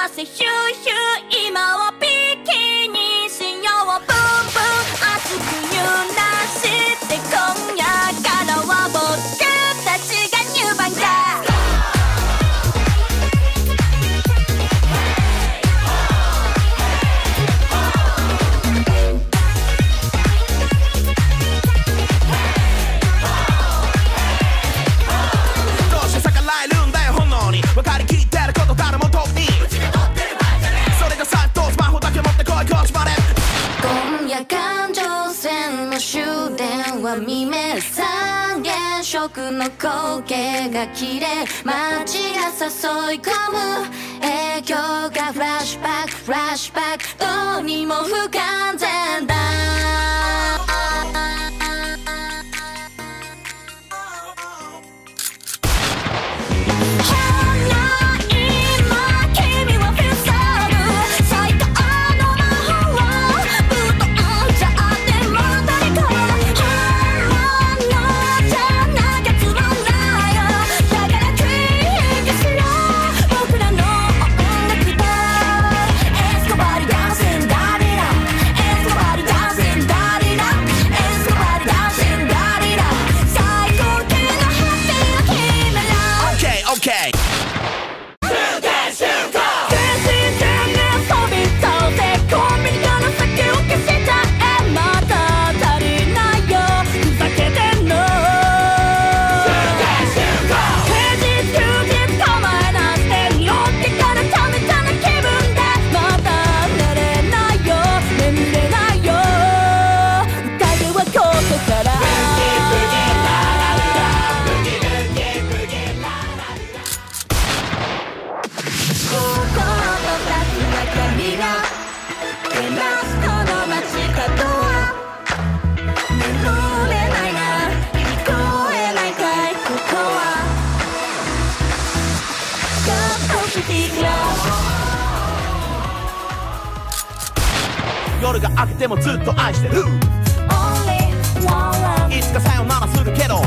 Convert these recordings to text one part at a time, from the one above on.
汗ヒューヒュー今はビキニしようブンブン熱く揺らして今夜からは僕たちが入番だどうして逆らえるんだよ本能に分かりきってること誰も遠くにそれじゃさっとスマホだけ持ってこいこっちまで今夜環状線の終電は未明三原色の光景が綺麗街が誘い込む影響がフラッシュバックフラッシュバックどうにも不完全だ夜が明けてもずっと愛してるいつかさよならするけど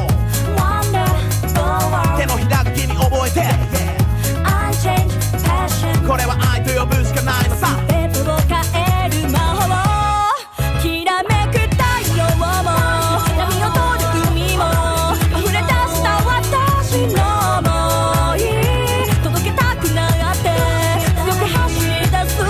手のひらが君覚えてこれは愛と呼ぶしかないのさ変える魔法きらめく太陽も波を通る海も溢れ出した私の想い届けたくなって強く走り出す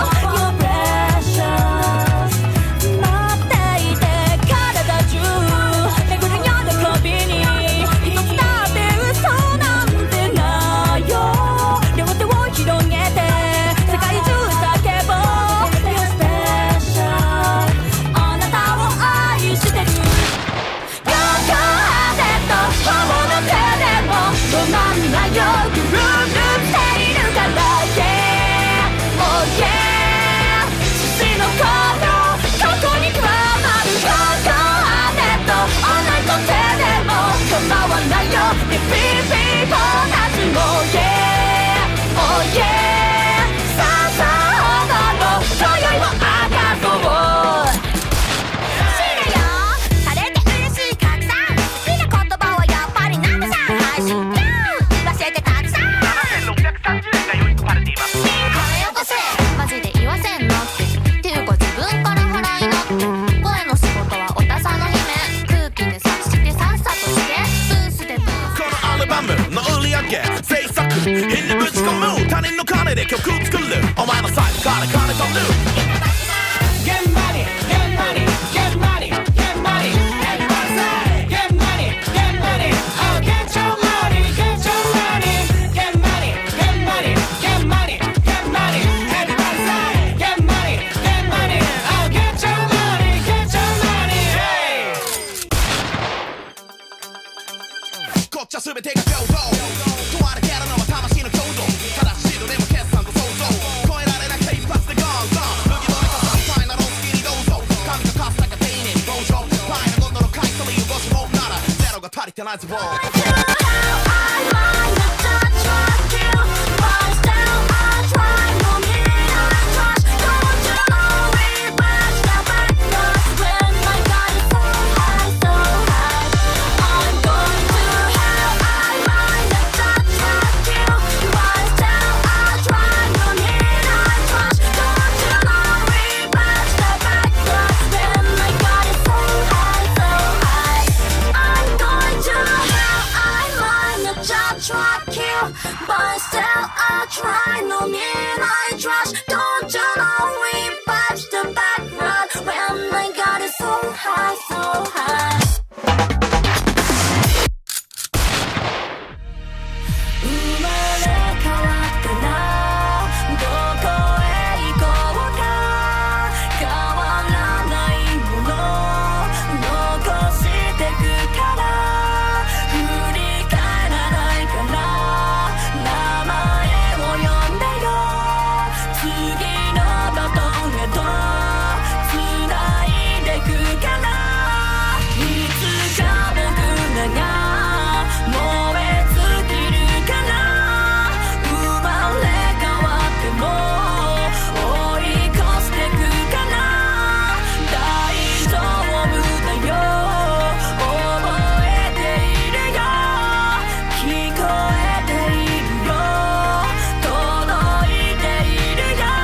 制作火にぶち込む他人の金で曲作るお前のサイズから金取る Get money, get money, get money, get money Everybody say Get money, get money Oh get your money, get your money Get money, get money, get money, get money Everybody say Get money, get money Oh get your money, get your money Hey こっちは全てが平等Tonight's a ball. try, no midnight rush. Don't you know we vibes the background when I got it so high, so high. 生まれ変わったな、どこへ行こうか。変わらないもの残してくから、振り返らないから、名前を呼んでよ。次のバトンへと繋いでくから、いつか僕らが燃え尽きるから、生まれ変わっても追い越してくから、大丈夫だよ、覚えているよ、聞こえているよ、届いているよ。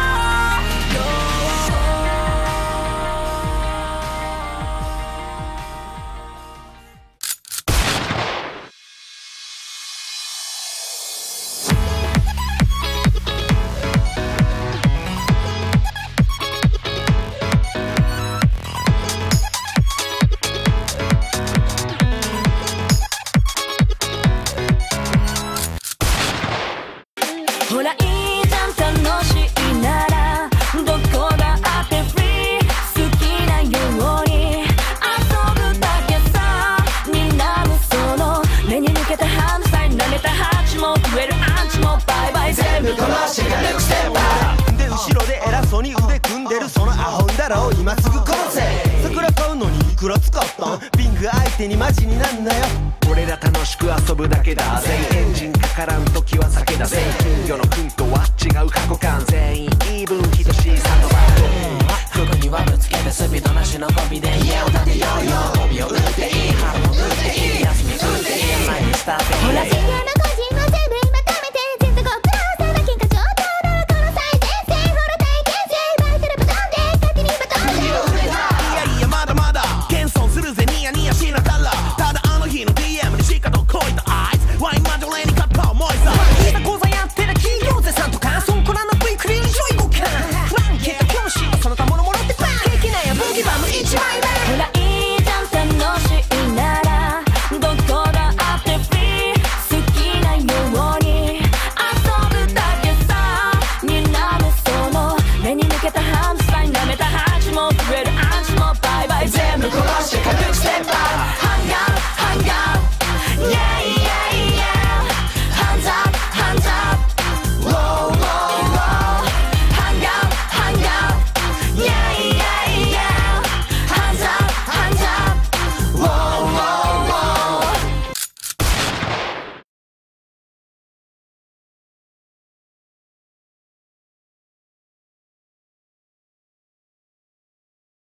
ほらいいじゃん、楽しいならどこだってフリー、好きなように遊ぶだけさ。睨むその目に抜けたハンドサイン、舐めたハチも増えるアンチもバイバイ、全部こなしてがネクステップで後ろで偉そうに腕組んでるそのアホんだろう、今すぐ殺せ。桜買うのにいくら使ったん、ビング相手にマジになんなよ。 俺ら楽しく遊ぶだけだぜ、エンジンかからん時は酒だぜ、金魚の訓